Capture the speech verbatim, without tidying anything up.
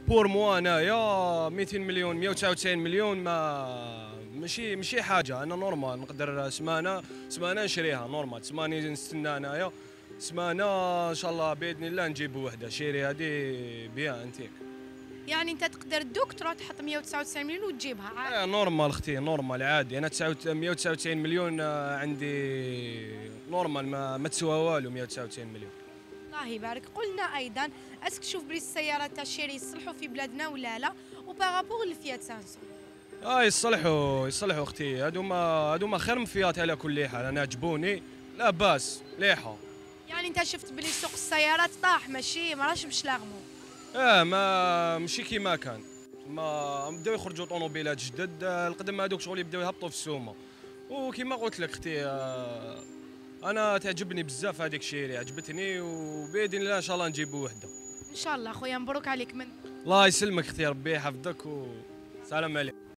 بور موا انايا مئتين مليون مئة وتسعة وتسعين مليون ما ماشي ماشي حاجه. انا نورمال نقدر سمانه سمانه نشريها نورمال، سمانه نستنى انايا سمانه ان شاء الله باذن الله نجيب وحده شيري هذه بيان انتيك. يعني انت تقدر دوك تروح تحط مئة وتسعة وتسعين مليون وتجيبها عادي؟ آه نورمال اختي نورمال عادي. انا مئة وتسعة وتسعين مليون آه عندي نورمال، ما, ما تسوى والو مئة وتسعة وتسعين مليون. الله يبارك. قلنا ايضا اسك تشوف بلي السيارات تاع شيري يصلحوا في بلادنا ولا لا، وبارابور الفيات سانسو؟ اه يصلحوا يصلحوا اختي، هادو ما هادو ما خير من فيات على كل حال. انا عجبوني لا باس ليحه. يعني انت شفت بلي سوق السيارات طاح ماشي ما راهش باش لاغمو؟ اه ما ماشي كيما كان. ما بداو يخرجوا طوموبيلات جدد القدم هذوك شغل يبداو يهبطوا في السومه. وكيما قلت لك اختي آه انا تعجبني بزاف هذيك شيري، عجبتني وباذن الله ان شاء الله نجيبوا وحده ان شاء الله خويا. مبروك عليك. من الله يسلمك اختي، ربي يحفظك وسلام عليك.